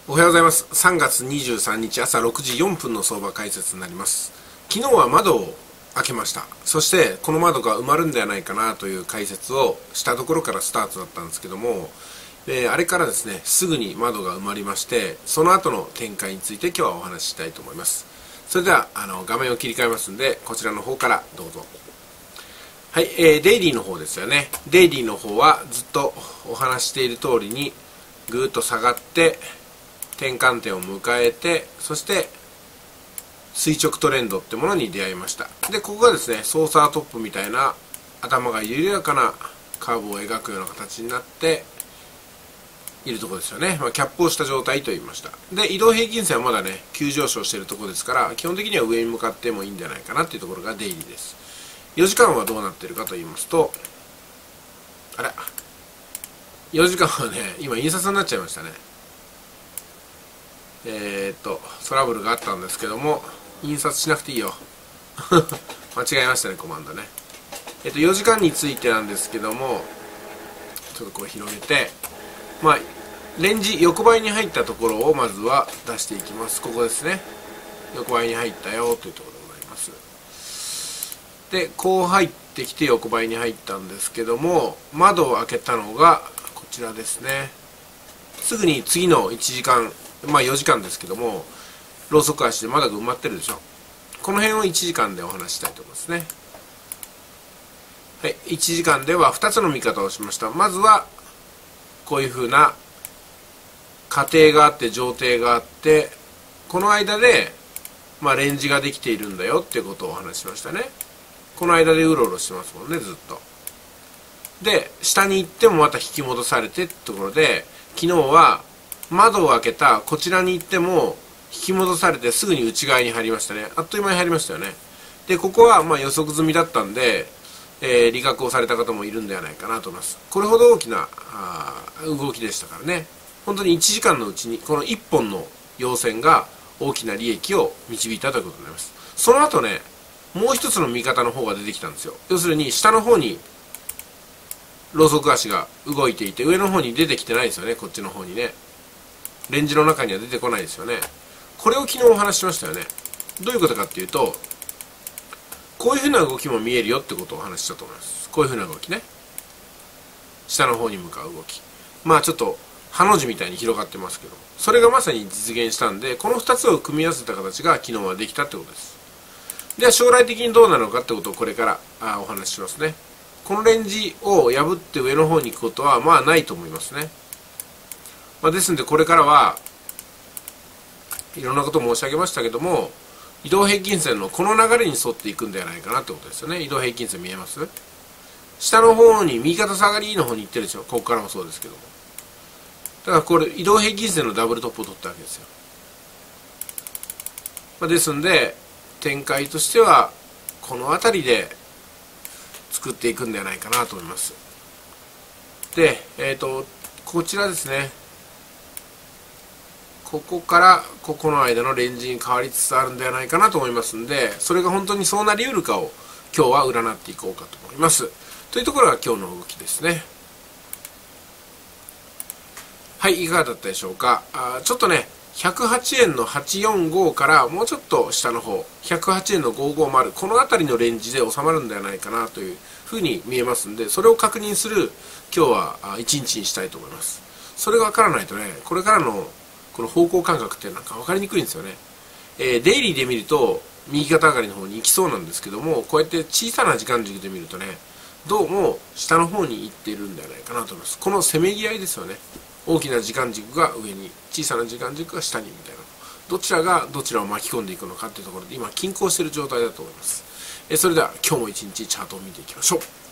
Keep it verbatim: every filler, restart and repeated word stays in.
おはようございます。さんがつにじゅうさんにち朝ろくじよんぷんの相場解説になります。昨日は窓を開けました。そしてこの窓が埋まるんではないかなという解説をしたところからスタートだったんですけども、えー、あれからですねすぐに窓が埋まりまして、その後の展開について今日はお話ししたいと思います。それではあの画面を切り替えますんで、こちらの方からどうぞ。はい、えー、デイリーの方ですよね。デイリーの方はずっとお話している通りにぐーっと下がって転換点を迎えて、そして垂直トレンドってものに出会いました。でここがですねソーサートップみたいな頭が緩やかなカーブを描くような形になっているところですよね。まあ、キャップをした状態と言いました。で移動平均線はまだね急上昇しているところですから、基本的には上に向かってもいいんじゃないかなっていうところがデイリーです。よじかんはどうなっているかと言いますと、あれよじかんはね今印刷になっちゃいましたね。えー、っとトラブルがあったんですけども、印刷しなくていいよ間違えましたね、コマンドね。えー、っとよじかんについてなんですけども、ちょっとこれ広げて、まあレンジ横ばいに入ったところをまずは出していきます。ここですね、横ばいに入ったよというところでございます。でこう入ってきて横ばいに入ったんですけども、窓を開けたのがこちらですね。すぐに次のいちじかん、まあよじかんですけども、ローソク足でまだ埋まってるでしょ。この辺をいちじかんでお話ししたいと思いますね。はい、いちじかんではふたつの見方をしました。まずはこういうふうな過程があって上程があって、この間で、まあ、レンジができているんだよっていうことをお話ししましたね。この間でうろうろしてますもんね、ずっと。で下に行ってもまた引き戻されてってところで、昨日は窓を開けたこちらに行っても引き戻されてすぐに内側に入りましたね。あっという間に入りましたよね。でここはまあ予測済みだったんで、えー、利確をされた方もいるんではないかなと思います。これほど大きなあ動きでしたからね。本当にいちじかんのうちにこのいっぽんの陽線が大きな利益を導いたということになります。その後ねもう一つの見方の方が出てきたんですよ。要するに下の方にローソク足が動いていて、上の方に出てきてないですよね。こっちの方にねレンジの中には出てこないですよね。これを昨日お話ししましたよね。どういうことかっていうと、こういうふうな動きも見えるよってことをお話ししたと思います。こういうふうな動きね、下の方に向かう動き、まあちょっとハの字みたいに広がってますけど、それがまさに実現したんで、このふたつを組み合わせた形が昨日はできたってことです。では将来的にどうなのかってことをこれからあお話ししますね。このレンジを破って上の方に行くことはまあないと思いますね。まあ、ですのでこれからはいろんなことを申し上げましたけども、移動平均線のこの流れに沿っていくんではないかなってことですよね。移動平均線見えます？下の方に右肩下がりの方に行ってるでしょ。ここからもそうですけども、だからこれ移動平均線のダブルトップを取ったわけですよ。まあ、ですので展開としてはこの辺りで作っていくんではないかなと思います。で、えーとこちらですね、ここからここの間のレンジに変わりつつあるんではないかなと思いますんで、それが本当にそうなりうるかを今日は占っていこうかと思います。というところが今日の動きですね。はい、いかがだったでしょうか。あちょっとねひゃくはちえんのはちよんごからもうちょっと下の方ひゃくはちえんのごひゃくごじゅう、この辺りのレンジで収まるんではないかなというふうに見えますんで、それを確認する今日は一日にしたいと思います。それが分からないとね、これからのこの方向感覚ってなんか分かりにくいんですよね。えー、デイリーで見ると右肩上がりの方に行きそうなんですけども、こうやって小さな時間軸で見るとねどうも下の方に行っているんではないかなと思います。このせめぎ合いですよね。大きな時間軸が上に、小さな時間軸が下にみたいな、どちらがどちらを巻き込んでいくのかというところで今均衡している状態だと思います。えー、それでは今日も一日チャートを見ていきましょう。